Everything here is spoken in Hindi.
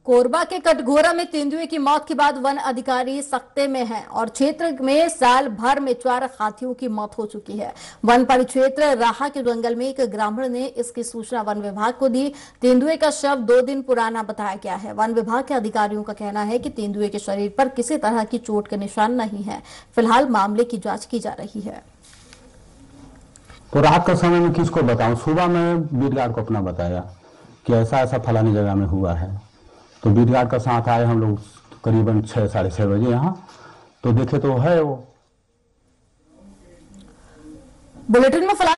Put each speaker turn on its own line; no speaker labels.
कोरबा के कटघोरा में तेंदुए की मौत के बाद वन अधिकारी सख्ते में हैं और क्षेत्र में साल भर में 4 हाथियों की मौत हो चुकी है। वन परिक्षेत्र राहा के जंगल में एक ग्रामीण ने इसकी सूचना वन विभाग को दी। तेंदुए का शव 2 दिन पुराना बताया गया है। वन विभाग के अधिकारियों का कहना है कि तेंदुए के शरीर पर किसी तरह की चोट के निशान नहीं है। फिलहाल मामले की जाँच की जा रही है।
तो रात का समय में किसको बताऊं? सुबह में बीट गार्ड को अपना बताया कि ऐसा ऐसा फलानी जगह में हुआ है। तो बीट गार्ड का साथ आए हम लोग करीबन 6 साढ़े 6 बजे यहाँ, तो देखे तो है वो।
बुलेटिन में